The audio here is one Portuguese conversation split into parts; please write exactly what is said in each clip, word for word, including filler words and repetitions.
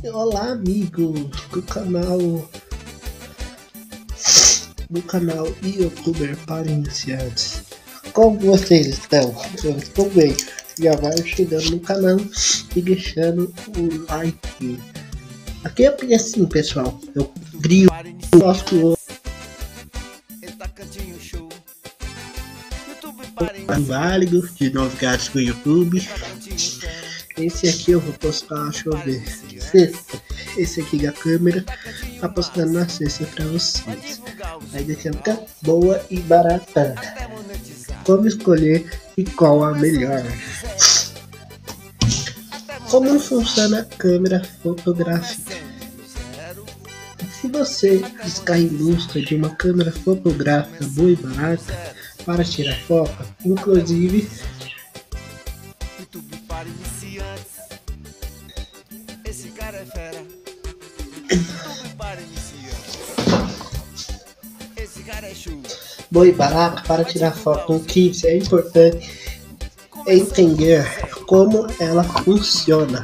Olá, amigos do canal do canal YouTuber para iniciantes. Como vocês estão? Eu estou bem. Já vai chegando no canal e deixando o like. Aqui é assim, pessoal. Eu crio nosso válido de novidades do YouTube. Esse aqui eu vou postar, deixa eu ver, sexta. Esse aqui da câmera tá postando na sexta pra vocês. Aí daqui a pouco boa e barata. Como escolher e qual a melhor? Como funciona a câmera fotográfica? Se você está em busca de uma câmera fotográfica boa e barata para tirar foto, inclusive para iniciantes, esse cara é fera. YouTube para iniciantes, esse cara é show. Boa e barata para tirar foto. O que é importante entender como ela funciona.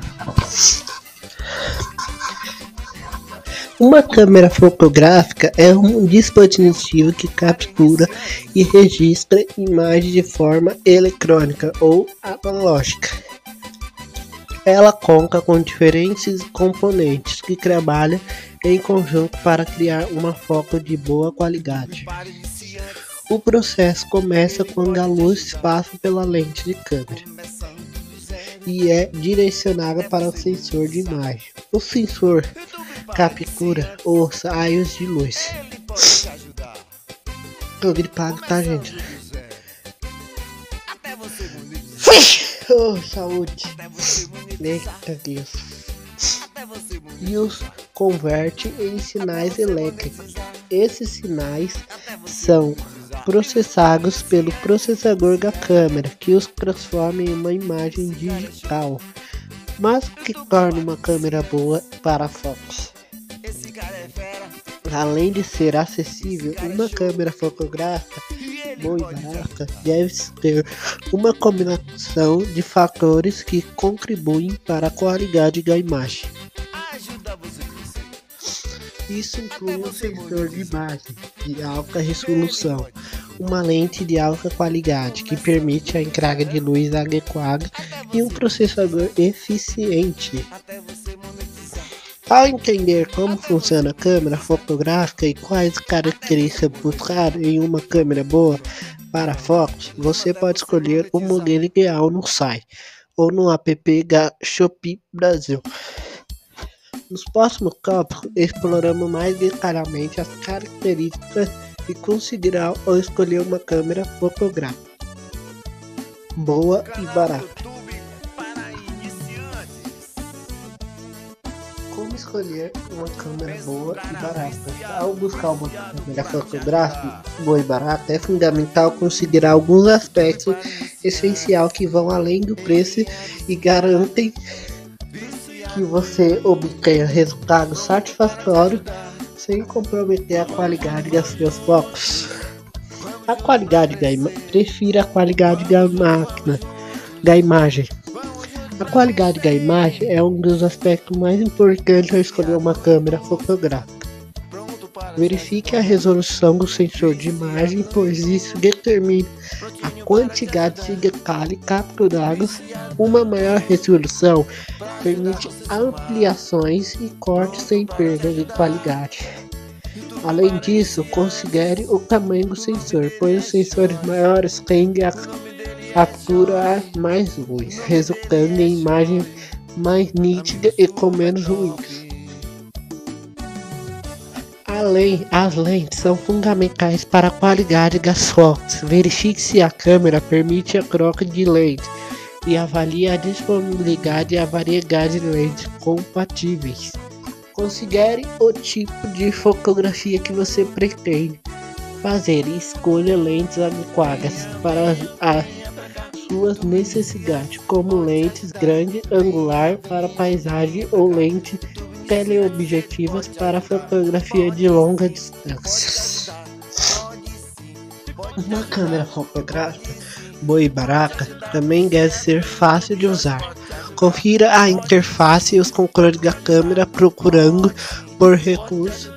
Uma câmera fotográfica é um dispositivo que captura e registra imagens de forma eletrônica ou analógica. Ela conta com diferentes componentes que trabalham em conjunto para criar uma foto de boa qualidade. O processo começa quando a luz passa pela lente de câmera e é direcionada para o sensor de imagem. O sensor captura os raios de luz. Tô gripado, tá, gente? Oh, saúde. Eita Deus. E os converte em sinais elétricos. Esses sinais são processados pelo processador da câmera, que os transforma em uma imagem digital, mas que torna uma câmera boa para fotos. Além de ser acessível, uma câmera fotográfica boa e barata deve ter uma combinação de fatores que contribuem para a qualidade da imagem. Isso inclui um sensor de imagem de alta resolução, uma lente de alta qualidade que permite a entrada de luz adequada e um processador eficiente. Ao entender como funciona a câmera fotográfica e quais características buscar em uma câmera boa para fotos, você pode escolher o modelo ideal no site ou no app da Shopee Brasil. Nos próximos tópicos, exploramos mais detalhadamente as características e conseguirá ou escolher uma câmera fotográfica boa e barata. Como escolher uma câmera boa e barata? Ao buscar uma câmera fotográfica boa e barata, é fundamental considerar alguns aspectos essenciais que vão além do preço e garantem que você obtenha resultados satisfatórios sem comprometer a qualidade das suas fotos. A qualidade da imagem. Prefira a qualidade da máquina, da imagem. A qualidade da imagem é um dos aspectos mais importantes ao escolher uma câmera fotográfica. Verifique a resolução do sensor de imagem, pois isso determina a quantidade de detalhes capturados. Uma maior resolução permite ampliações e cortes sem perda de qualidade. Além disso, considere o tamanho do sensor, pois os sensores maiores tendem a capturar mais luz, resultando em imagem mais nítida e com menos ruído. Além, as lentes são fundamentais para a qualidade das fotos. Verifique se a câmera permite a troca de lentes e avalie a disponibilidade e a variedade de lentes compatíveis. Considere o tipo de fotografia que você pretende fazer e escolha lentes adequadas para as suas necessidades, como lentes grande angular para paisagem ou lentes teleobjetivas para fotografia de longa distância. Uma câmera fotográfica boa e barata também deve ser fácil de usar. Confira a interface e os controles da câmera procurando por recursos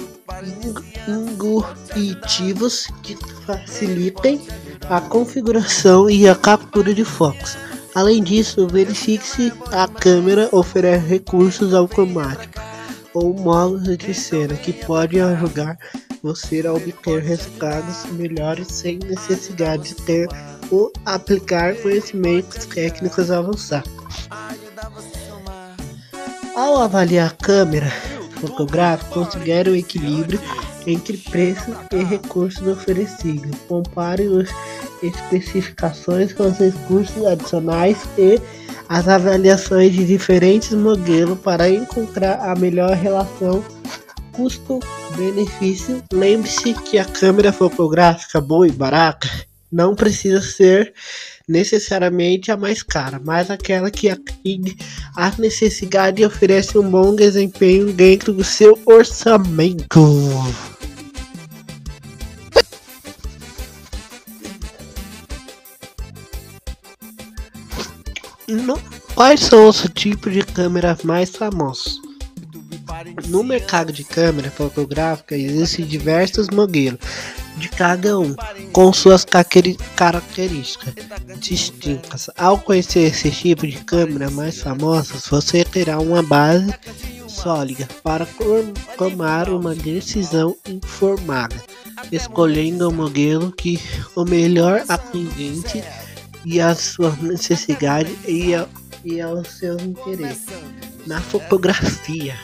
intuitivos que facilitem a configuração e a captura de focos. Além disso, verifique se a câmera oferece recursos automáticos ou modos de cena que podem ajudar você a obter resultados melhores sem necessidade de ter ou aplicar conhecimentos técnicos avançados. Ao avaliar a câmera fotográfica, considere o equilíbrio entre preço e recursos oferecidos. Compare as especificações com os recursos adicionais e as avaliações de diferentes modelos para encontrar a melhor relação custo-benefício. Lembre-se que a câmera fotográfica boa e barata não precisa ser necessariamente a mais cara, mas aquela que atende às necessidades e oferece um bom desempenho dentro do seu orçamento. No, quais são os tipos de câmeras mais famosos? No mercado de câmera fotográfica existem diversos modelos de cada um, com suas características distintas. Ao conhecer esse tipo de câmera mais famosos, você terá uma base sólida para tomar uma decisão informada, escolhendo o modelo que o melhor atendente e às suas necessidades e, a, e aos seus interesses. Na fotografia.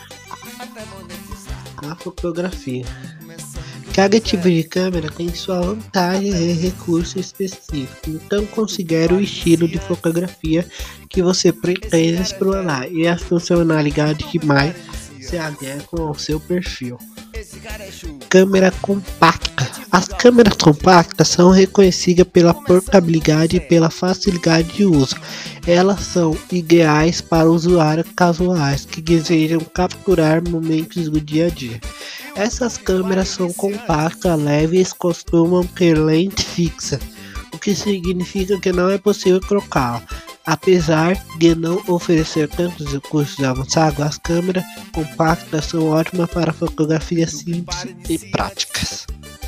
Na fotografia. Cada tipo de câmera tem sua vantagem e recurso específico, então considere o estilo de fotografia que você pretende explorar e as funcionalidades que mais se adequam ao seu perfil. Câmera compacta. As câmeras compactas são reconhecidas pela portabilidade e pela facilidade de uso. Elas são ideais para usuários casuais que desejam capturar momentos do dia a dia. Essas câmeras são compactas, leves e costumam ter lente fixa, o que significa que não é possível trocá-la. Apesar de não oferecer tantos recursos avançados, as câmeras compactas são ótimas para fotografias simples e práticas.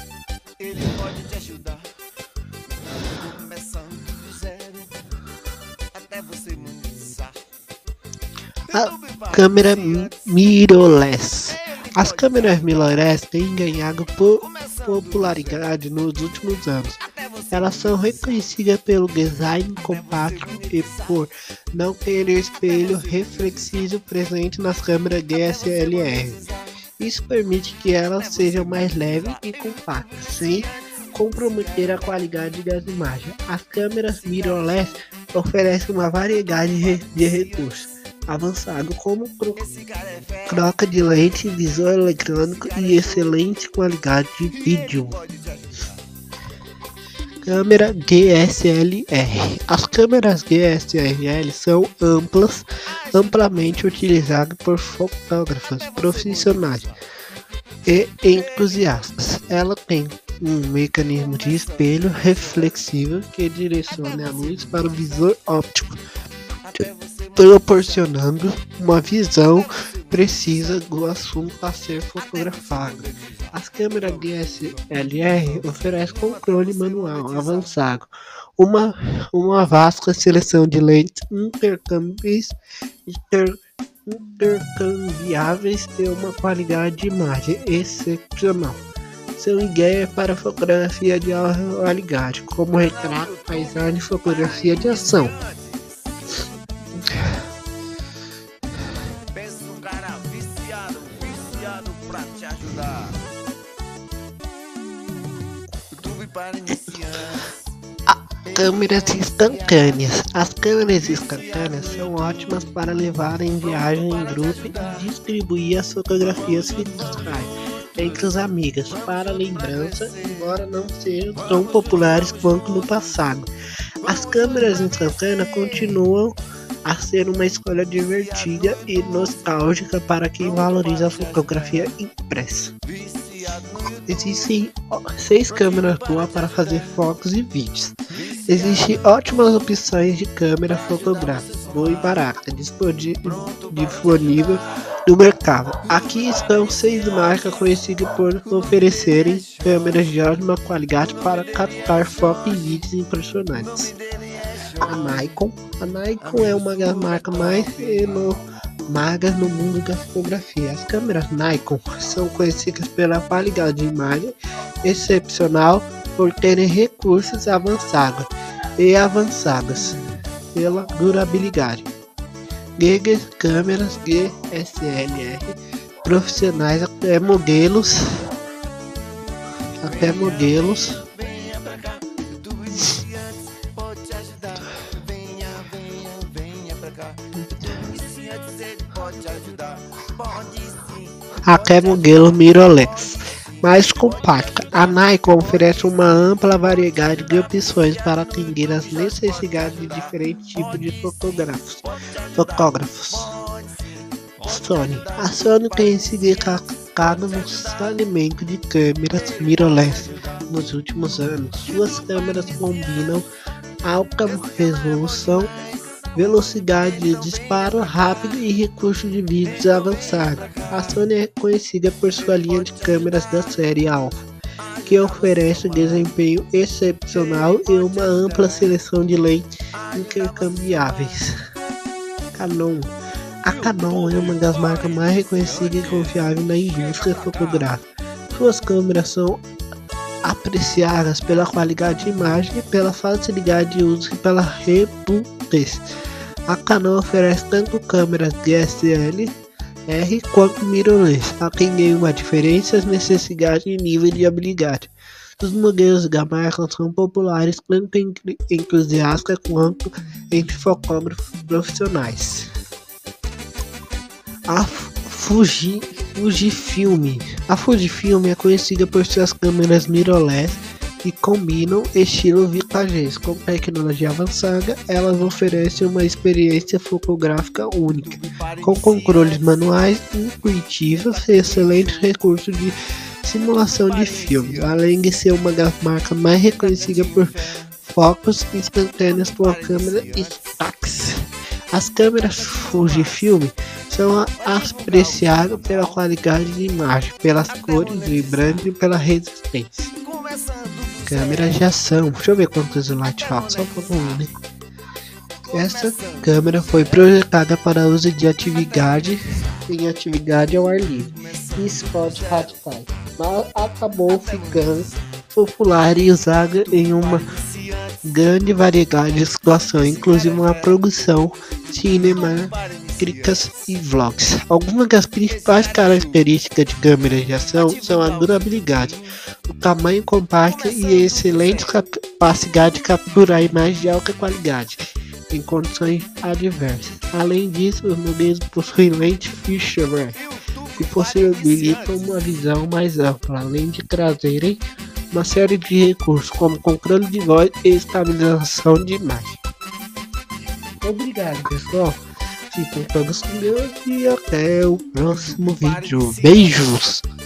A câmera mirrorless. As câmeras mirrorless têm ganhado popularidade nos últimos anos. Elas são reconhecidas pelo design compacto e por não ter espelho reflexivo presente nas câmeras D S L R. Isso permite que elas sejam mais leves e compactas, sem comprometer a qualidade das imagens. As câmeras mirrorless oferecem uma variedade de recursos avançados, como troca de lente, visor eletrônico e excelente qualidade de vídeo. Câmera D S L R. As câmeras D S L R são amplas, amplamente utilizadas por fotógrafos profissionais e entusiastas. Ela tem um mecanismo de espelho reflexivo que direciona a luz para o visor óptico, proporcionando uma visão precisa do assunto a ser fotografado. As câmeras D S L R oferecem controle manual avançado, uma, uma vasta seleção de lentes intercambiáveis, inter, intercambiáveis e uma qualidade de imagem excepcional. São ideias para fotografia de alta qualidade, como retrato, paisagem e fotografia de ação. Câmeras instantâneas. As câmeras instantâneas são ótimas para levar em viagem em grupo e distribuir as fotografias virtuais entre os amigos para lembrança, embora não sejam tão populares quanto no passado. As câmeras instantâneas continuam a ser uma escolha divertida e nostálgica para quem valoriza a fotografia impressa. Existem seis câmeras boas para fazer fotos e vídeos. Existem ótimas opções de câmera fotográfica. Boi Baraka, disponível no mercado. Aqui estão seis marcas conhecidas por oferecerem câmeras de ótima qualidade para captar foto e vídeos impressionantes. A Nikon. A Nikon é uma das marcas mais renomadas no mundo da fotografia. As câmeras Nikon são conhecidas pela qualidade de imagem excepcional, por terem recursos avançados e avançados pela durabilidade. G câmeras D S L R profissionais até modelos até modelos até modelo mirrorless mais compacta. A Nikon oferece uma ampla variedade de opções para atender às necessidades de diferentes tipos de fotógrafos. fotógrafos. Sony. A Sony tem se destacado no segmento de câmeras mirrorless nos últimos anos. Suas câmeras combinam alta resolução, velocidade de disparo rápido e recursos de vídeos avançados. A Sony é conhecida por sua linha de câmeras da série Alpha, que oferece desempenho excepcional e uma ampla seleção de lentes intercambiáveis. Canon. A Canon é uma das marcas mais reconhecidas e confiáveis na indústria fotográfica. Suas câmeras são apreciadas pela qualidade de imagem, pela facilidade de uso e pela robustez. A Canon oferece tanto câmeras D S L R quanto mirrorless, atendendo uma diferenças, necessidades e nível de habilidade. Os modelos da marca são populares tanto entre entusiastas quanto entre fotógrafos profissionais. A Fuji, Fujifilm. A Fujifilm é conhecida por suas câmeras mirrorless que combinam estilo vintage com tecnologia avançada. Elas oferecem uma experiência fotográfica única, com controles manuais intuitivos e excelentes recursos de simulação de filme, além de ser uma das marcas mais reconhecidas por focos instantâneos por câmera Stax. As câmeras Fujifilm são apreciadas pela qualidade de imagem, pelas cores vibrantes e pela resistência. Câmeras de ação. Deixa eu ver quantos slides faltam, só para um, né? Essa câmera foi projetada para uso de atividade em atividade ao ar livre e esporte radical, mas acabou ficando popular e usada em uma grande variedade de situações, inclusive uma produção cinemáticas e vlogs. Algumas das principais características de câmeras de ação são a durabilidade, o tamanho compacto e a excelente capacidade de capturar imagens de alta qualidade em condições adversas. Além disso, os modelos possuem lente fixed que possibilitam uma visão mais ampla, além de trazerem uma série de recursos como controle de voz e estabilização de imagem. Obrigado, pessoal. Fiquem todos com Deus e até o próximo vídeo. Beijos!